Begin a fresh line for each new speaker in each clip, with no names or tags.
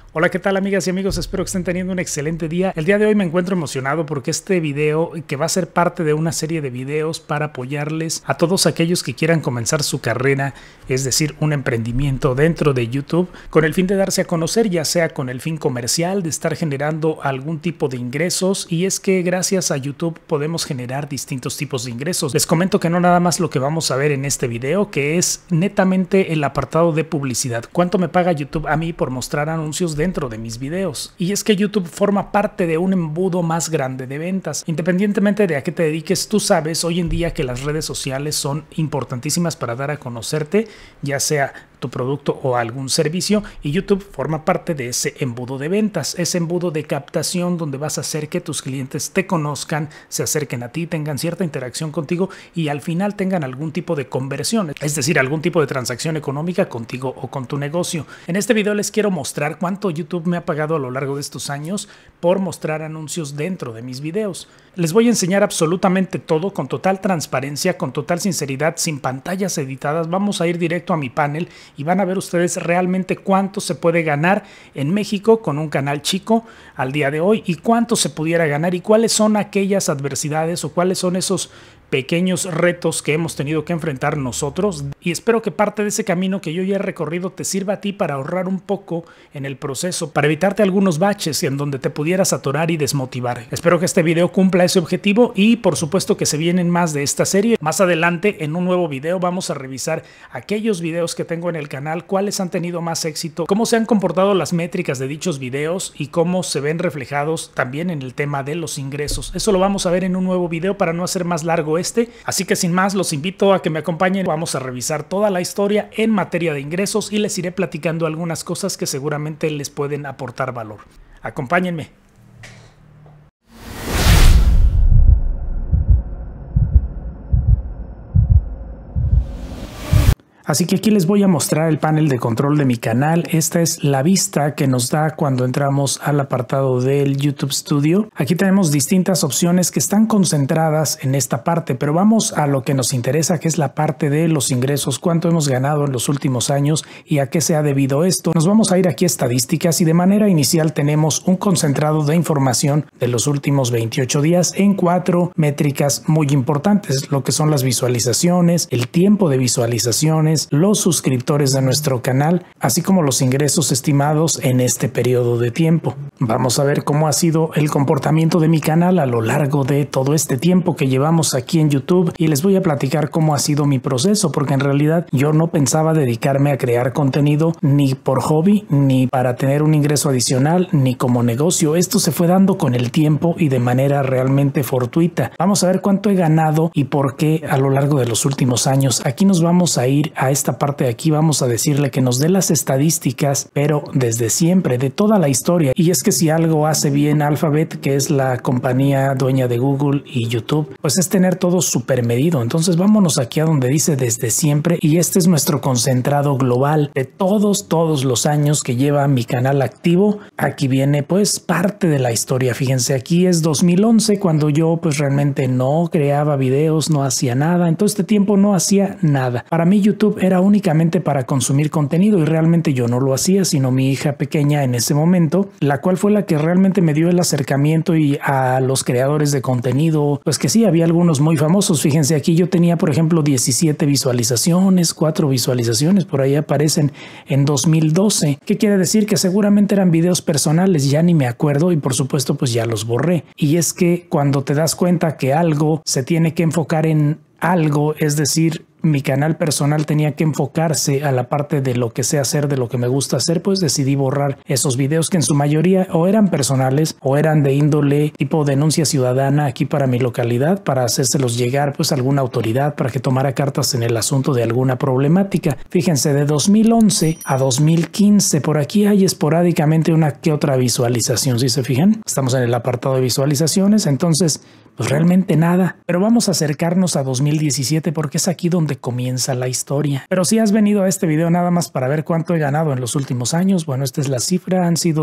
Hola, ¿qué tal amigas y amigos? Espero que estén teniendo un excelente día. El día de hoy me encuentro emocionado porque este video, que va a ser parte de una serie de videos para apoyarles a todos aquellos que quieran comenzar su carrera, es decir, un emprendimiento dentro de YouTube, con el fin de darse a conocer, ya sea con el fin comercial, de estar generando algún tipo de ingresos, y es que gracias a YouTube podemos generar distintos tipos de ingresos. Les comento que no nada más lo que vamos a ver en este video, que es netamente el apartado de publicidad. ¿Cuánto me paga YouTube a mí por mostrar anuncios dentro de mis videos? Y es que YouTube forma parte de un embudo más grande de ventas. Independientemente de a qué te dediques, tú sabes hoy en día que las redes sociales son importantísimas para dar a conocerte, ya sea tu producto o algún servicio, y YouTube forma parte de ese embudo de ventas, ese embudo de captación donde vas a hacer que tus clientes te conozcan, se acerquen a ti, tengan cierta interacción contigo y al final tengan algún tipo de conversión, es decir, algún tipo de transacción económica contigo o con tu negocio. En este video les quiero mostrar cuánto YouTube me ha pagado a lo largo de estos años por mostrar anuncios dentro de mis videos. Les voy a enseñar absolutamente todo con total transparencia, con total sinceridad, sin pantallas editadas. Vamos a ir directo a mi panel y van a ver ustedes realmente cuánto se puede ganar en México con un canal chico al día de hoy, y cuánto se pudiera ganar y cuáles son aquellas adversidades o cuáles son esos pequeños retos que hemos tenido que enfrentar nosotros, y espero que parte de ese camino que yo ya he recorrido te sirva a ti para ahorrar un poco en el proceso, para evitarte algunos baches en donde te pudieras atorar y desmotivar. Espero que este video cumpla ese objetivo y por supuesto que se vienen más de esta serie. Más adelante en un nuevo video vamos a revisar aquellos videos que tengo en el canal, cuáles han tenido más éxito, cómo se han comportado las métricas de dichos videos y cómo se ven reflejados también en el tema de los ingresos. Eso lo vamos a ver en un nuevo video para no hacer más largo así que sin más los invito a que me acompañen. Vamos a revisar toda la historia en materia de ingresos y les iré platicando algunas cosas que seguramente les pueden aportar valor. Acompáñenme. Así que aquí les voy a mostrar el panel de control de mi canal. Esta es la vista que nos da cuando entramos al apartado del YouTube Studio. Aquí tenemos distintas opciones que están concentradas en esta parte, pero vamos a lo que nos interesa, que es la parte de los ingresos, cuánto hemos ganado en los últimos años y a qué se ha debido esto. Nos vamos a ir aquí a estadísticas y de manera inicial tenemos un concentrado de información de los últimos 28 días en 4 métricas muy importantes, lo que son las visualizaciones, el tiempo de visualizaciones, los suscriptores de nuestro canal, así como los ingresos estimados en este periodo de tiempo. Vamos a ver cómo ha sido el comportamiento de mi canal a lo largo de todo este tiempo que llevamos aquí en YouTube, y les voy a platicar cómo ha sido mi proceso, porque en realidad yo no pensaba dedicarme a crear contenido ni por hobby, ni para tener un ingreso adicional, ni como negocio. Esto se fue dando con el tiempo y de manera realmente fortuita. Vamos a ver cuánto he ganado y por qué a lo largo de los últimos años. Aquí nos vamos a ir a esta parte de aquí, vamos a decirle que nos dé las estadísticas, pero desde siempre, de toda la historia. Y es que si algo hace bien Alphabet, que es la compañía dueña de Google y YouTube, pues es tener todo súper medido. Entonces vámonos aquí a donde dice desde siempre, y este es nuestro concentrado global de todos los años que lleva mi canal activo. Aquí viene pues parte de la historia. Fíjense, aquí es 2011, cuando yo pues realmente no creaba videos, no hacía nada. En todo este tiempo no hacía nada. Para mí YouTube era únicamente para consumir contenido, y realmente yo no lo hacía, sino mi hija pequeña en ese momento, la cual fue la que realmente me dio el acercamiento y a los creadores de contenido, pues que sí, había algunos muy famosos. Fíjense, aquí yo tenía por ejemplo 17 visualizaciones, 4 visualizaciones, por ahí aparecen en 2012. ¿Qué quiere decir? Que seguramente eran videos personales, ya ni me acuerdo, y por supuesto pues ya los borré. Y es que cuando te das cuenta que algo se tiene que enfocar en algo, es decir, mi canal personal tenía que enfocarse a la parte de lo que sé hacer, de lo que me gusta hacer, pues decidí borrar esos videos que en su mayoría o eran personales o eran de índole tipo denuncia ciudadana aquí para mi localidad, para hacérselos llegar pues a alguna autoridad para que tomara cartas en el asunto de alguna problemática. Fíjense, de 2011 a 2015 por aquí hay esporádicamente una que otra visualización, ¿sí se fijan? Estamos en el apartado de visualizaciones, entonces Pues realmente nada. Pero vamos a acercarnos a 2017 porque es aquí donde comienza la historia. Pero si has venido a este video nada más para ver cuánto he ganado en los últimos años, bueno, esta es la cifra. Han sido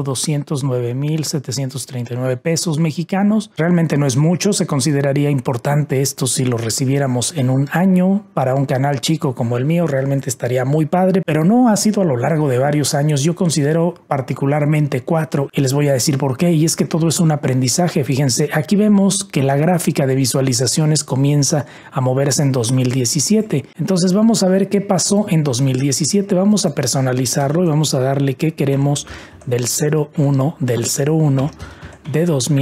209,739 pesos mexicanos. Realmente no es mucho. Se consideraría importante esto si lo recibiéramos en un año. Para un canal chico como el mío realmente estaría muy padre, pero no ha sido a lo largo de varios años. Yo considero particularmente 4 y les voy a decir por qué. Y es que todo es un aprendizaje. Fíjense, aquí vemos que la gráfica de visualizaciones comienza a moverse en 2017. Entonces vamos a ver qué pasó en 2017. Vamos a personalizarlo y vamos a darle qué queremos del 01 de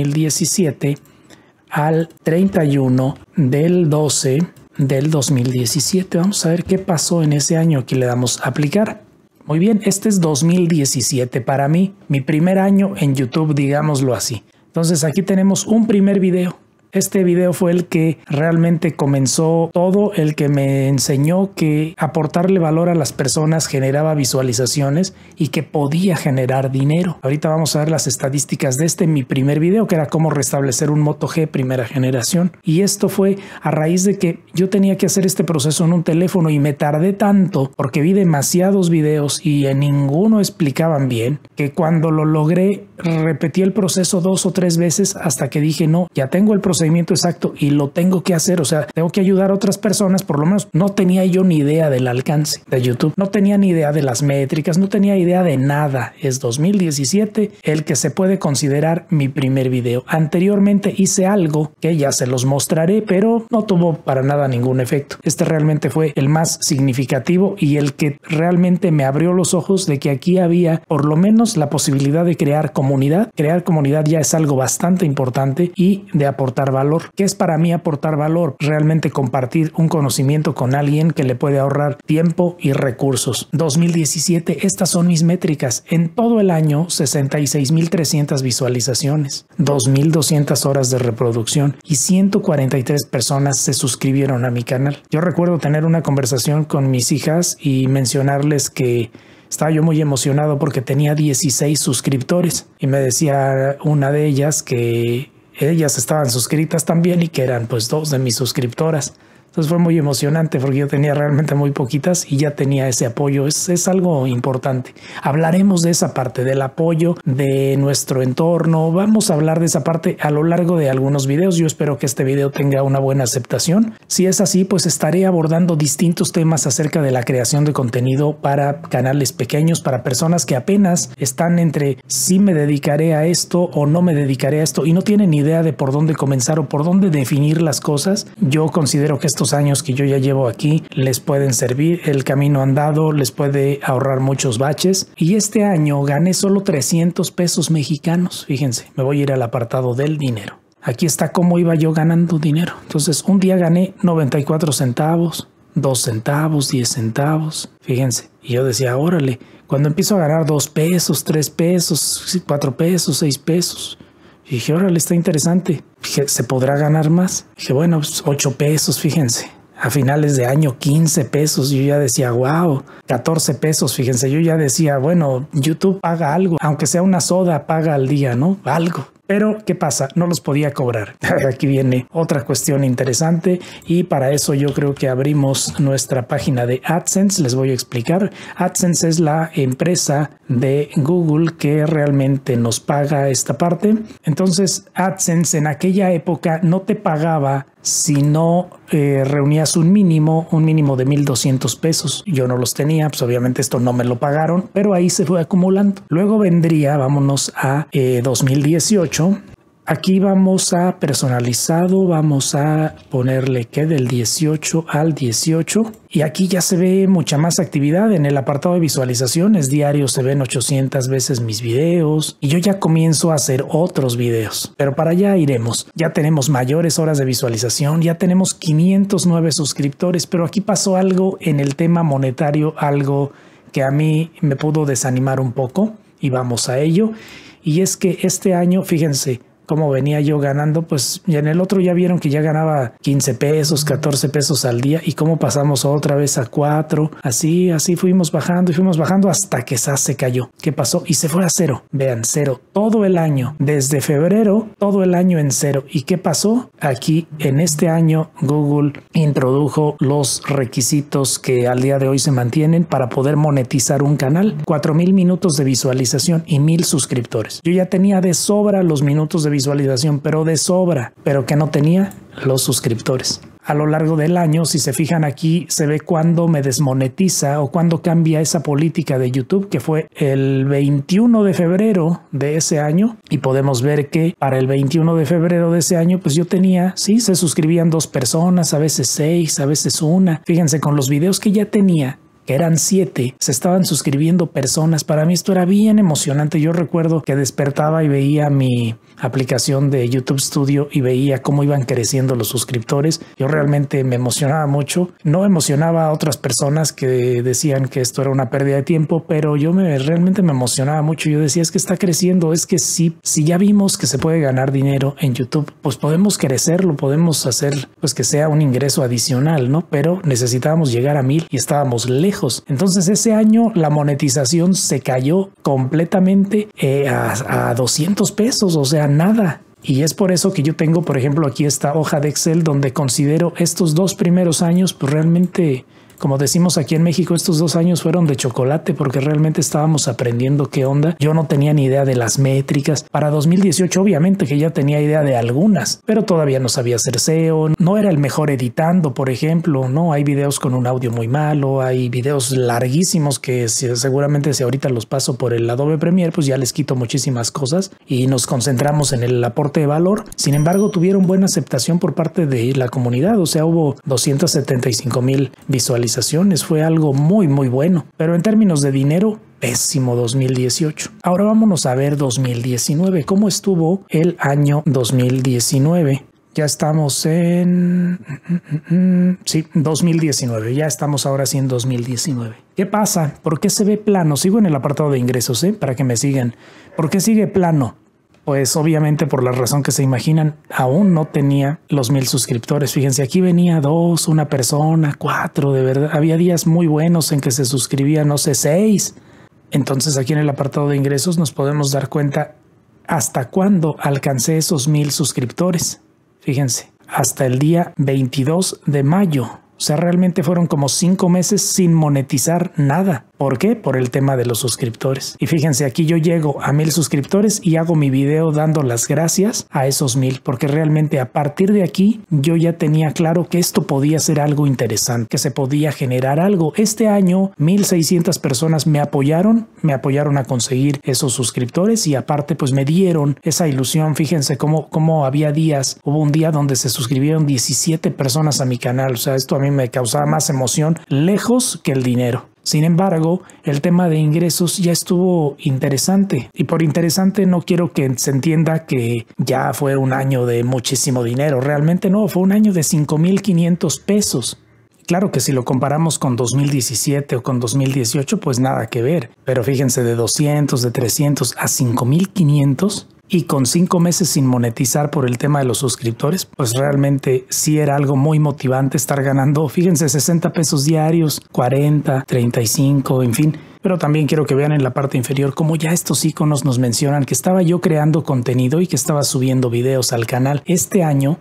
2017 al 31 del 12 del 2017. Vamos a ver qué pasó en ese año. Aquí le damos a aplicar. Muy bien, este es 2017 para mí, mi primer año en YouTube, digámoslo así. Entonces aquí tenemos un primer video. Este video fue el que realmente comenzó todo, el que me enseñó que aportarle valor a las personas generaba visualizaciones y que podía generar dinero. Ahorita vamos a ver las estadísticas de mi primer video, que era cómo restablecer un Moto G primera generación. Y esto fue a raíz de que yo tenía que hacer este proceso en un teléfono y me tardé tanto porque vi demasiados videos y en ninguno explicaban bien, que cuando lo logré repetí el proceso 2 o 3 veces hasta que dije no, ya tengo el procedimiento exacto y lo tengo que hacer, o sea, tengo que ayudar a otras personas. Por lo menos no tenía yo ni idea del alcance de YouTube, no tenía ni idea de las métricas, no tenía idea de nada. Es 2017 el que se puede considerar mi primer video. Anteriormente hice algo que ya se los mostraré, pero no tuvo para nada ningún efecto. Este realmente fue el más significativo y el que realmente me abrió los ojos de que aquí había por lo menos la posibilidad de crear comunidad. Crear comunidad ya es algo bastante importante y de aportar valor. ¿Qué es para mí aportar valor? Realmente compartir un conocimiento con alguien que le puede ahorrar tiempo y recursos. 2017, estas son mis métricas. En todo el año, 66,300 visualizaciones, 2,200 horas de reproducción y 143 personas se suscribieron a mi canal. Yo recuerdo tener una conversación con mis hijas y mencionarles que estaba yo muy emocionado porque tenía 16 suscriptores y me decía una de ellas que ellas estaban suscritas también y que eran pues 2 de mis suscriptoras. Entonces fue muy emocionante porque yo tenía realmente muy poquitas y ya tenía ese apoyo. Es algo importante. Hablaremos de esa parte, del apoyo de nuestro entorno. Vamos a hablar de esa parte a lo largo de algunos videos. Yo espero que este video tenga una buena aceptación. Si es así, pues estaré abordando distintos temas acerca de la creación de contenido para canales pequeños, para personas que apenas están entre si me dedicaré a esto o no me dedicaré a esto y no tienen ni idea de por dónde comenzar o por dónde definir las cosas. Yo considero que estos años que yo ya llevo aquí les pueden servir. El camino andado les puede ahorrar muchos baches y este año gané solo 300 pesos mexicanos. Fíjense, me voy a ir al apartado del dinero. Aquí está cómo iba yo ganando dinero. Entonces un día gané 94 centavos, 2 centavos, 10 centavos. Fíjense, y yo decía, órale, cuando empiezo a ganar 2 pesos, 3 pesos, 4 pesos, 6 pesos. Y dije, órale, está interesante. Dije, ¿se podrá ganar más? Dije, bueno, pues 8 pesos, fíjense. A finales de año, 15 pesos. Yo ya decía, wow, 14 pesos, fíjense. Yo ya decía, bueno, YouTube paga algo. Aunque sea una soda, paga al día, ¿no? Algo. Pero, ¿qué pasa? No los podía cobrar. Aquí viene otra cuestión interesante y para eso yo creo que abrimos nuestra página de AdSense. Les voy a explicar. AdSense es la empresa de Google que realmente nos paga esta parte. Entonces, AdSense en aquella época no te pagaba si no reunías un mínimo de 1,200 pesos. Yo no los tenía, pues obviamente esto no me lo pagaron, pero ahí se fue acumulando. Luego vendría, vámonos a 2018. Aquí vamos a personalizado, vamos a ponerle que del 18 al 18 y aquí ya se ve mucha más actividad. En el apartado de visualizaciones diarios se ven 800 veces mis videos y yo ya comienzo a hacer otros videos, pero para allá iremos. Ya tenemos mayores horas de visualización, ya tenemos 509 suscriptores, pero aquí pasó algo en el tema monetario, algo que a mí me pudo desanimar un poco y vamos a ello. Y es que este año, fíjense, cómo venía yo ganando, pues y en el otro ya vieron que ya ganaba 15 pesos, 14 pesos al día y cómo pasamos otra vez a 4, así fuimos bajando hasta que SAS se cayó. ¿Qué pasó? Y se fue a cero. Vean, cero todo el año, desde febrero, todo el año en cero. ¿Y qué pasó? Aquí en este año Google introdujo los requisitos que al día de hoy se mantienen para poder monetizar un canal: 4,000 minutos de visualización y 1,000 suscriptores. Yo ya tenía de sobra los minutos de visualización, pero de sobra, pero que no tenía los suscriptores. A lo largo del año, si se fijan aquí, se ve cuándo me desmonetiza o cuándo cambia esa política de YouTube, que fue el 21 de febrero de ese año. Y podemos ver que para el 21 de febrero de ese año, pues yo tenía, sí, se suscribían 2 personas, a veces 6, a veces 1. Fíjense, con los videos que ya tenía, que eran 7, se estaban suscribiendo personas. Para mí esto era bien emocionante. Yo recuerdo que despertaba y veía mi aplicación de YouTube Studio y veía cómo iban creciendo los suscriptores. Yo realmente me emocionaba mucho. No emocionaba a otras personas que decían que esto era una pérdida de tiempo, pero yo realmente me emocionaba mucho. Yo decía, es que está creciendo, es que si ya vimos que se puede ganar dinero en YouTube, pues podemos crecerlo, podemos hacer pues que sea un ingreso adicional, ¿no? Pero necesitábamos llegar a 1,000 y estábamos lejos. Entonces ese año la monetización se cayó completamente a 200 pesos, o sea, nada. Y es por eso que yo tengo, por ejemplo, aquí esta hoja de Excel donde considero estos 2 primeros años, pues realmente, como decimos aquí en México, estos 2 años fueron de chocolate porque realmente estábamos aprendiendo qué onda. Yo no tenía ni idea de las métricas. Para 2018 obviamente que ya tenía idea de algunas, pero todavía no sabía hacer SEO. No era el mejor editando, por ejemplo, ¿no? Hay videos con un audio muy malo, hay videos larguísimos que seguramente si ahorita los paso por el Adobe Premiere, pues ya les quito muchísimas cosas y nos concentramos en el aporte de valor. Sin embargo, tuvieron buena aceptación por parte de la comunidad, o sea, hubo 275,000 visualizaciones. Fue algo muy bueno, pero en términos de dinero, pésimo 2018. Ahora vámonos a ver 2019. ¿Cómo estuvo el año 2019? Ya estamos en... Sí, 2019. Ya estamos ahora sí en 2019. ¿Qué pasa? ¿Por qué se ve plano? Sigo en el apartado de ingresos, para que me sigan. ¿Por qué sigue plano? Pues obviamente por la razón que se imaginan, aún no tenía los 1,000 suscriptores. Fíjense, aquí venía 2, 1 persona, 4, de verdad. Había días muy buenos en que se suscribían, no sé, 6. Entonces aquí en el apartado de ingresos nos podemos dar cuenta hasta cuándo alcancé esos 1,000 suscriptores. Fíjense, hasta el día 22 de mayo. O sea, realmente fueron como 5 meses sin monetizar nada. ¿Por qué? Por el tema de los suscriptores. Y fíjense, aquí yo llego a 1,000 suscriptores y hago mi video dando las gracias a esos 1,000, porque realmente a partir de aquí yo ya tenía claro que esto podía ser algo interesante, que se podía generar algo. Este año 1,600 personas me apoyaron a conseguir esos suscriptores y aparte pues me dieron esa ilusión. Fíjense cómo había días, hubo un día donde se suscribieron 17 personas a mi canal. O sea, esto a mí me causaba más emoción lejos que el dinero. Sin embargo, el tema de ingresos ya estuvo interesante y por interesante no quiero que se entienda que ya fue un año de muchísimo dinero. Realmente no, fue un año de 5,500 pesos. Claro que si lo comparamos con 2017 o con 2018, pues nada que ver. Pero fíjense, de 200, de 300 a 5,500 y con 5 meses sin monetizar por el tema de los suscriptores, pues realmente sí era algo muy motivante estar ganando, fíjense, 60 pesos diarios, 40, 35, en fin. Pero también quiero que vean en la parte inferior cómo ya estos iconos nos mencionan que estaba yo creando contenido y que estaba subiendo videos al canal. Este año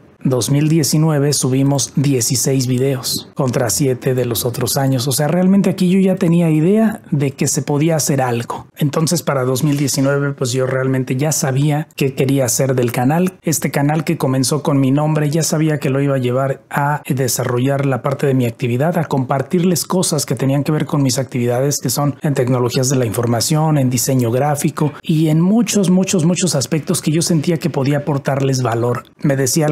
2019 subimos 16 videos contra 7 de los otros años. O sea, realmente aquí yo ya tenía idea de que se podía hacer algo. Entonces para 2019 pues yo realmente ya sabía qué quería hacer del canal. Este canal que comenzó con mi nombre, ya sabía que lo iba a llevar a desarrollar la parte de mi actividad, a compartirles cosas que tenían que ver con mis actividades, que son en tecnologías de la información, en diseño gráfico y en muchos aspectos que yo sentía que podía aportarles valor. Me decía alguna vez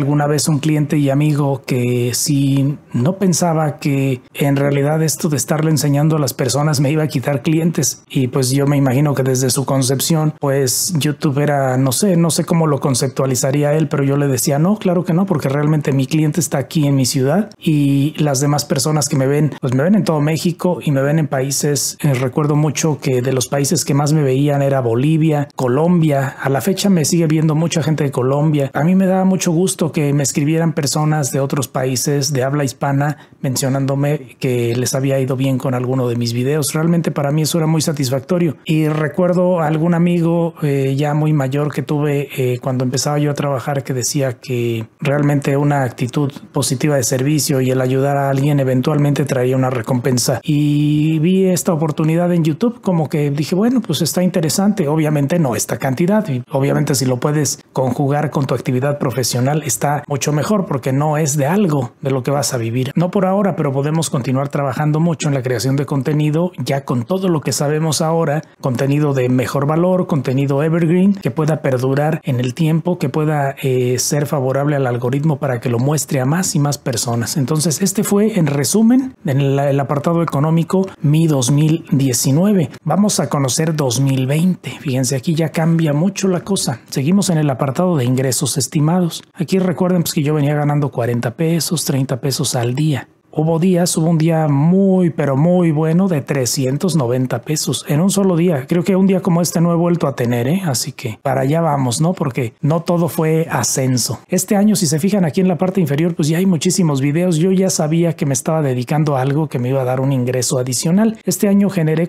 vez un cliente y amigo que si no pensaba que en realidad esto de estarle enseñando a las personas me iba a quitar clientes, y pues yo me imagino que desde su concepción pues YouTube era, no sé cómo lo conceptualizaría él, pero yo le decía no, claro que no, porque realmente mi cliente está aquí en mi ciudad y las demás personas que me ven pues me ven en todo México y me ven en países, recuerdo mucho que de los países que más me veían era Bolivia, Colombia. A la fecha me sigue viendo mucha gente de Colombia. A mí me daba mucho gusto que me escribieran personas de otros países de habla hispana mencionándome que les había ido bien con alguno de mis videos. Realmente para mí eso era muy satisfactorio. Y recuerdo a algún amigo ya muy mayor que tuve cuando empezaba yo a trabajar, que decía que realmente una actitud positiva de servicio y el ayudar a alguien eventualmente traía una recompensa. Y vi esta oportunidad en YouTube, como que dije, bueno, pues está interesante. Obviamente no esta cantidad, y obviamente si lo puedes conjugar con tu actividad profesional está mucho mejor, porque no es de algo de lo que vas a vivir. No por ahora, pero podemos continuar trabajando mucho en la creación de contenido ya con todo lo que sabemos ahora, contenido de mejor valor, contenido evergreen, que pueda perdurar en el tiempo, que pueda ser favorable al algoritmo para que lo muestre a más y más personas. Entonces este fue en resumen en el apartado económico mi 2019. Vamos a conocer 2020. Fíjense, aquí ya cambia mucho la cosa. Seguimos en el apartado de ingresos estimados. Aquí recuerden pues que yo venía ganando 40 pesos, 30 pesos al día. Hubo un día muy, pero muy bueno de 390 pesos en un solo día. Creo que un día como este no he vuelto a tener, así que para allá vamos, ¿no? Porque no todo fue ascenso. Este año, si se fijan aquí en la parte inferior, pues ya hay muchísimos videos. Yo ya sabía que me estaba dedicando a algo que me iba a dar un ingreso adicional. Este año generé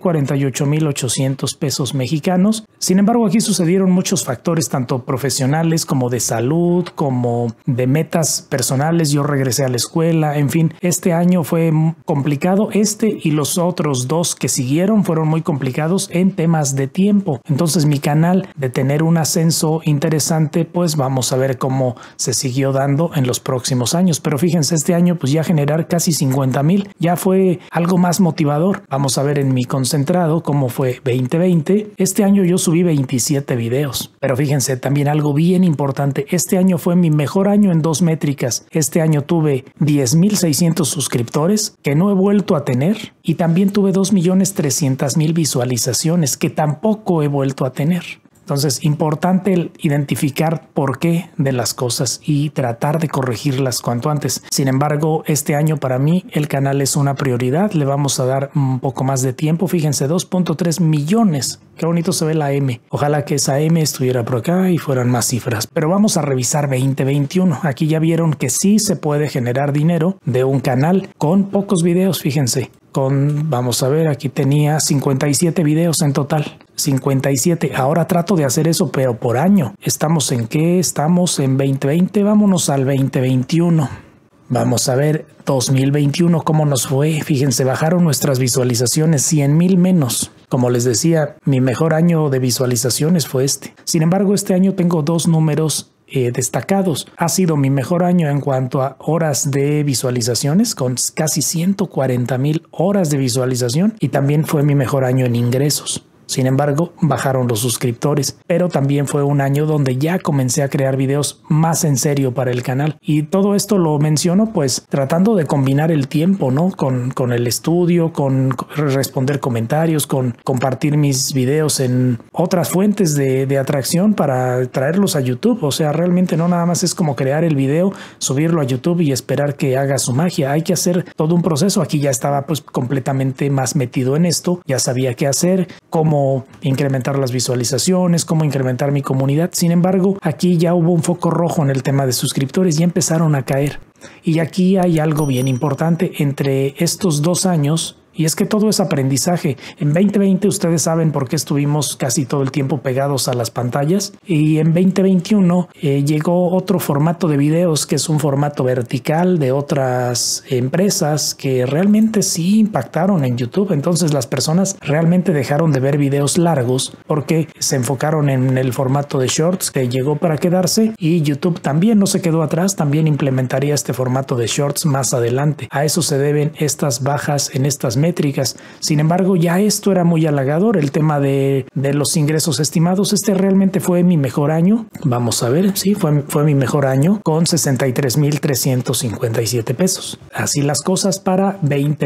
48,800 pesos mexicanos. Sin embargo, aquí sucedieron muchos factores, tanto profesionales como de salud, como de metas personales. Yo regresé a la escuela, en fin, este año fue complicado. Este y los otros dos que siguieron fueron muy complicados en temas de tiempo. Entonces mi canal, de tener un ascenso interesante, pues vamos a ver cómo se siguió dando en los próximos años. Pero fíjense, este año pues ya generar casi 50,000 ya fue algo más motivador. Vamos a ver en mi concentrado cómo fue 2020. Este año yo subí 27 videos. Pero fíjense también algo bien importante. Este año fue mi mejor año en dos métricas. Este año tuve 10,600 suscriptores que no he vuelto a tener, y también tuve 2,300,000 visualizaciones que tampoco he vuelto a tener. Entonces, importante el identificar por qué de las cosas y tratar de corregirlas cuanto antes. Sin embargo, este año para mí el canal es una prioridad. Le vamos a dar un poco más de tiempo. Fíjense, 2.3 millones. Qué bonito se ve la M. Ojalá que esa M estuviera por acá y fueran más cifras. Pero vamos a revisar 2021. Aquí ya vieron que sí se puede generar dinero de un canal con pocos videos. Fíjense. Vamos a ver, aquí tenía 57 videos en total. 57. Ahora trato de hacer eso, pero por año. ¿Estamos en qué? Estamos en 2020. Vámonos al 2021. Vamos a ver 2021 cómo nos fue. Fíjense, bajaron nuestras visualizaciones 100,000 menos. Como les decía, mi mejor año de visualizaciones fue este. Sin embargo, este año tengo dos números destacados. Ha sido mi mejor año en cuanto a horas de visualizaciones, con casi 140,000 horas de visualización, y también fue mi mejor año en ingresos. Sin embargo, bajaron los suscriptores, pero también fue un año donde ya comencé a crear videos más en serio para el canal. Y todo esto lo menciono pues tratando de combinar el tiempo, ¿no? Con el estudio, con responder comentarios, con compartir mis videos en otras fuentes de atracción para traerlos a YouTube. O sea, realmente no nada más es como crear el video, subirlo a YouTube y esperar que haga su magia. Hay que hacer todo un proceso. Aquí ya estaba pues completamente más metido en esto. Ya sabía qué hacer, cómo incrementar las visualizaciones, cómo incrementar mi comunidad. Sin embargo, aquí ya hubo un foco rojo en el tema de suscriptores y empezaron a caer. Y aquí hay algo bien importante entre estos 2 años. Y es que todo es aprendizaje. En 2020 ustedes saben por qué estuvimos casi todo el tiempo pegados a las pantallas. Y en 2021 llegó otro formato de videos, que es un formato vertical de otras empresas que realmente sí impactaron en YouTube. Entonces las personas realmente dejaron de ver videos largos porque se enfocaron en el formato de shorts, que llegó para quedarse, y YouTube también no se quedó atrás, también implementaría este formato de shorts más adelante. A eso se deben estas bajas en estas métricas. Sin embargo, ya esto era muy halagador, el tema de los ingresos estimados. Este realmente fue mi mejor año. Vamos a ver, sí, fue mi mejor año con 63,357 pesos. Así las cosas para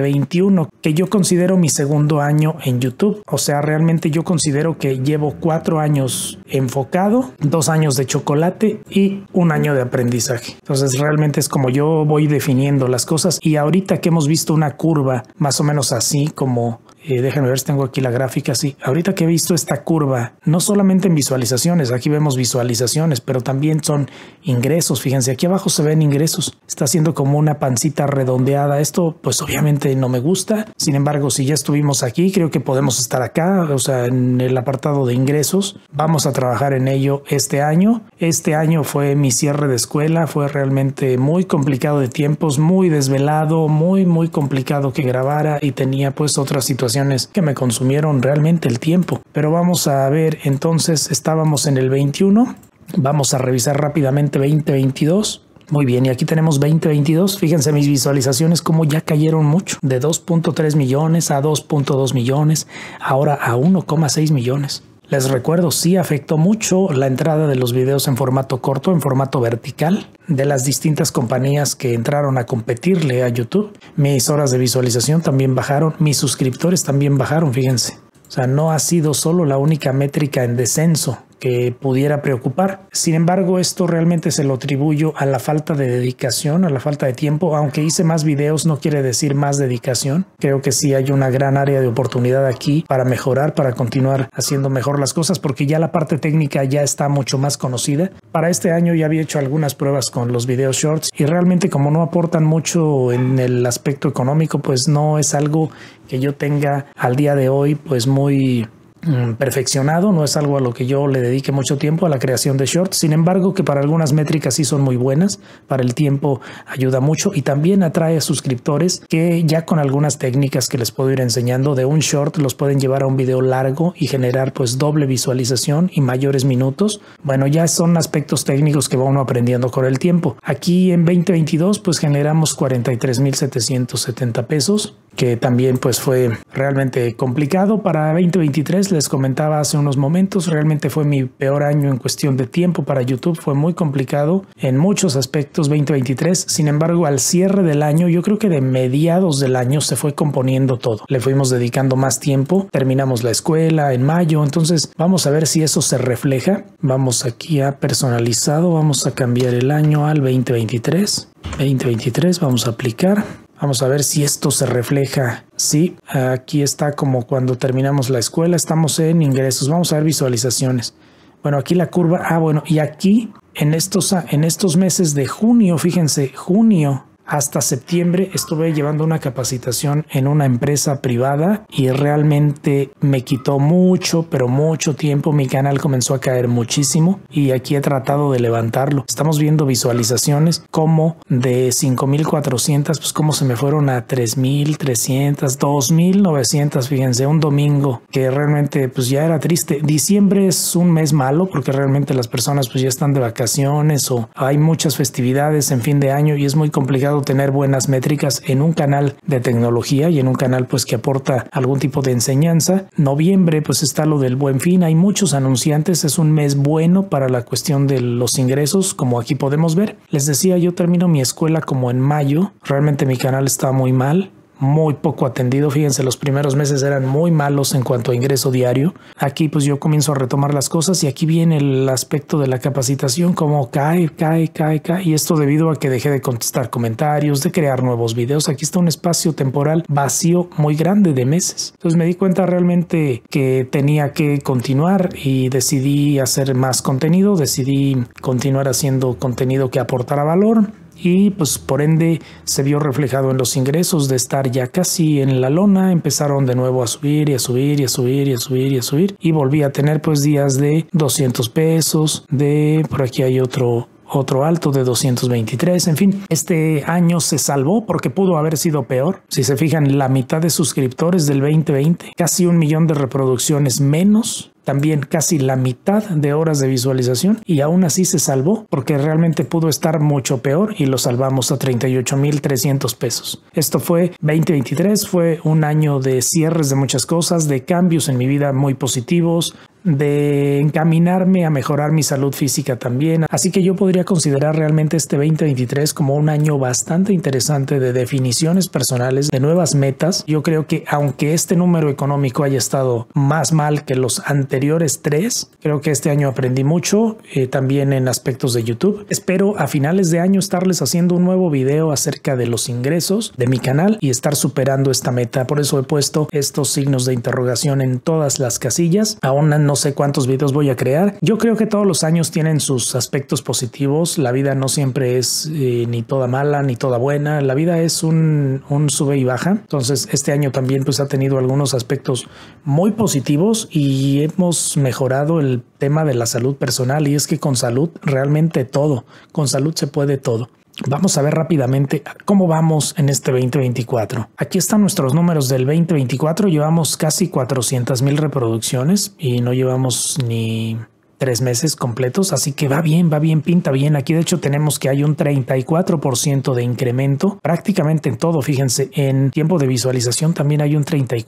2021, que yo considero mi segundo año en YouTube. O sea, realmente yo considero que llevo 4 años enfocado, 2 años de chocolate y 1 año de aprendizaje. Entonces realmente es como yo voy definiendo las cosas, y ahorita que hemos visto una curva más o menos así como déjenme ver si tengo aquí la gráfica. Sí, ahorita que he visto esta curva, no solamente en visualizaciones, aquí vemos visualizaciones, pero también son ingresos. Fíjense, aquí abajo se ven ingresos. Está haciendo como una pancita redondeada. Esto pues obviamente no me gusta. Sin embargo, si ya estuvimos aquí, creo que podemos estar acá, o sea, en el apartado de ingresos. Vamos a trabajar en ello este año. Este año fue mi cierre de escuela, fue realmente muy complicado de tiempos, muy desvelado, muy complicado que grabara, y tenía pues otras situaciones que me consumieron realmente el tiempo. Pero vamos a ver, entonces estábamos en el 21, vamos a revisar rápidamente 2022. Muy bien, y aquí tenemos 2022. Fíjense mis visualizaciones como ya cayeron mucho, de 2.3 millones a 2.2 millones, ahora a 1,6 millones. Les recuerdo, sí afectó mucho la entrada de los videos en formato corto, en formato vertical, de las distintas compañías que entraron a competirle a YouTube. Mis horas de visualización también bajaron, mis suscriptores también bajaron, fíjense. O sea, no ha sido solo la única métrica en descenso que pudiera preocupar. Sin embargo, esto realmente se lo atribuyo a la falta de dedicación, a la falta de tiempo. Aunque hice más videos, no quiere decir más dedicación. Creo que sí hay una gran área de oportunidad aquí para mejorar, para continuar haciendo mejor las cosas, porque ya la parte técnica ya está mucho más conocida. Para este año ya había hecho algunas pruebas con los videos shorts, y realmente como no aportan mucho en el aspecto económico, pues no es algo que yo tenga al día de hoy pues muy perfeccionado. No es algo a lo que yo le dedique mucho tiempo, a la creación de shorts. Sin embargo, que para algunas métricas sí son muy buenas, para el tiempo ayuda mucho, y también atrae a suscriptores que ya con algunas técnicas que les puedo ir enseñando de un short los pueden llevar a un video largo y generar pues doble visualización y mayores minutos. Bueno, ya son aspectos técnicos que va uno aprendiendo con el tiempo. Aquí en 2022 pues generamos 43,770 pesos, que también pues fue realmente complicado. Para 2023 les comentaba hace unos momentos, realmente fue mi peor año en cuestión de tiempo para YouTube. Fue muy complicado en muchos aspectos 2023. Sin embargo, al cierre del año, yo creo que de mediados del año se fue componiendo todo. Le fuimos dedicando más tiempo. Terminamos la escuela en mayo. Entonces vamos a ver si eso se refleja. Vamos aquí a personalizado. Vamos a cambiar el año al 2023. 2023 vamos a aplicar. Vamos a ver si esto se refleja. Sí, aquí está como cuando terminamos la escuela. Estamos en ingresos. Vamos a ver visualizaciones. Bueno, aquí la curva. Bueno, y aquí en estos meses de junio, fíjense, junio hasta septiembre estuve llevando una capacitación en una empresa privada, y realmente me quitó mucho, pero mucho tiempo. Mi canal comenzó a caer muchísimo, y aquí he tratado de levantarlo. Estamos viendo visualizaciones como de 5,400, pues como se me fueron a 3,300, 2,900, fíjense, un domingo, que realmente pues ya era triste. Diciembre es un mes malo porque realmente las personas pues ya están de vacaciones, o hay muchas festividades en fin de año, y es muy complicado tener buenas métricas en un canal de tecnología y en un canal pues que aporta algún tipo de enseñanza. Noviembre pues está lo del Buen Fin, hay muchos anunciantes, es un mes bueno para la cuestión de los ingresos, como aquí podemos ver. Les decía, yo termino mi escuela como en mayo. Realmente mi canal está muy mal, muy poco atendido. Fíjense, los primeros meses eran muy malos en cuanto a ingreso diario. Aquí pues yo comienzo a retomar las cosas, y aquí viene el aspecto de la capacitación, como cae, y esto debido a que dejé de contestar comentarios, de crear nuevos videos. Aquí está un espacio temporal vacío muy grande de meses. Entonces me di cuenta realmente que tenía que continuar, y decidí hacer más contenido, decidí continuar haciendo contenido que aportara valor. Y pues por ende se vio reflejado en los ingresos. De estar ya casi en la lona, empezaron de nuevo a subir y a subir y a subir y a subir y a subir, y volví a tener pues días de 200 pesos, por aquí hay otro alto de 223. En fin, este año se salvó porque pudo haber sido peor. Si se fijan, la mitad de suscriptores del 2020, casi 1 millón de reproducciones menos. también casi la mitad de horas de visualización y aún así se salvó porque realmente pudo estar mucho peor y lo salvamos a 38,300 pesos. Esto fue 2023, fue un año de cierres de muchas cosas, de cambios en mi vida muy positivos, de encaminarme a mejorar mi salud física también. Así que yo podría considerar realmente este 2023 como un año bastante interesante de definiciones personales, de nuevas metas. Yo creo que aunque este número económico haya estado más mal que los anteriores 3, creo que este año aprendí mucho, también en aspectos de YouTube. Espero a finales de año estarles haciendo un nuevo video acerca de los ingresos de mi canal y estar superando esta meta. Por eso he puesto estos signos de interrogación en todas las casillas. Aún no sé cuántos videos voy a crear. Yo creo que todos los años tienen sus aspectos positivos. La vida no siempre es ni toda mala ni toda buena. La vida es un sube y baja. Entonces este año también pues ha tenido algunos aspectos muy positivos y hemos mejorado el tema de la salud personal, y es que con salud realmente todo, con salud se puede todo. Vamos a ver rápidamente cómo vamos en este 2024. Aquí están nuestros números del 2024. Llevamos casi 400,000 reproducciones y no llevamos ni 3 meses completos, así que va bien, pinta bien. Aquí de hecho tenemos que hay un 34% de incremento prácticamente en todo. Fíjense, en tiempo de visualización también hay un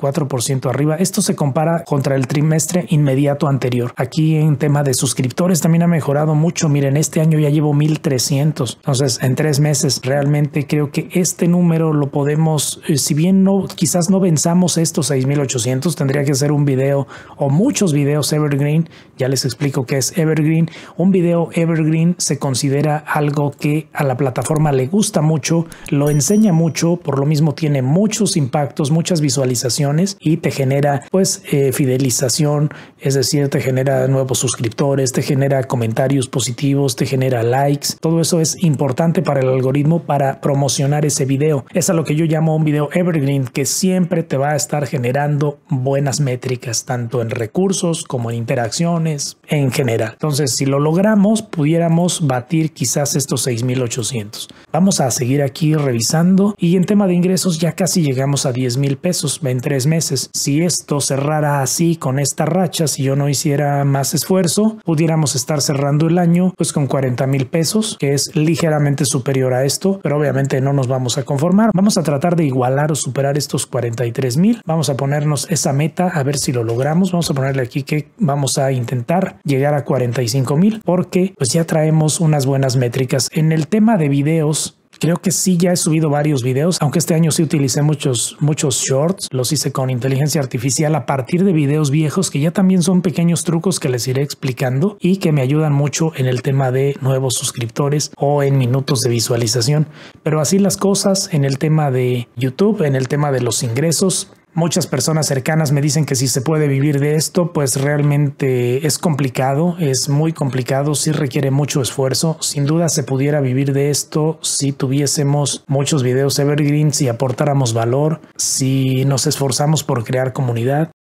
34% arriba. Esto se compara contra el trimestre inmediato anterior. Aquí en tema de suscriptores también ha mejorado mucho. Miren, este año ya llevo 1,300. Entonces en 3 meses realmente creo que este número lo podemos, si bien no, quizás no venzamos estos 6,800, tendría que hacer un video o muchos videos evergreen. Ya les explico qué es evergreen. Un video evergreen se considera algo que a la plataforma le gusta mucho, lo enseña mucho, por lo mismo tiene muchos impactos, muchas visualizaciones y te genera pues fidelización, es decir, te genera nuevos suscriptores, te genera comentarios positivos, te genera likes. Todo eso es importante para el algoritmo para promocionar ese video. Es a lo que yo llamo un video evergreen, que siempre te va a estar generando buenas métricas, tanto en recursos como en interacciones, en general. Entonces, si lo logramos, pudiéramos batir quizás estos 6,800. Vamos a seguir aquí revisando y en tema de ingresos ya casi llegamos a 10,000 pesos en 3 meses. Si esto cerrara así con esta racha, si yo no hiciera más esfuerzo, pudiéramos estar cerrando el año pues con 40,000 pesos, que es ligeramente superior a esto, pero obviamente no nos vamos a conformar. Vamos a tratar de igualar o superar estos 43,000. Vamos a ponernos esa meta a ver si lo logramos. Vamos a ponerle aquí que vamos a intentar llegar a 45,000 porque pues ya traemos unas buenas métricas. En el tema de videos, creo que sí, ya he subido varios videos, aunque este año sí utilicé muchos shorts. Los hice con inteligencia artificial a partir de videos viejos que ya también son pequeños trucos que les iré explicando y que me ayudan mucho en el tema de nuevos suscriptores o en minutos de visualización. Pero así las cosas en el tema de YouTube, en el tema de los ingresos. Muchas personas cercanas me dicen que si se puede vivir de esto, pues realmente es complicado, es muy complicado, sí requiere mucho esfuerzo. Sin duda se pudiera vivir de esto si tuviésemos muchos videos evergreen, si aportáramos valor, si nos esforzamos por crear comunidad.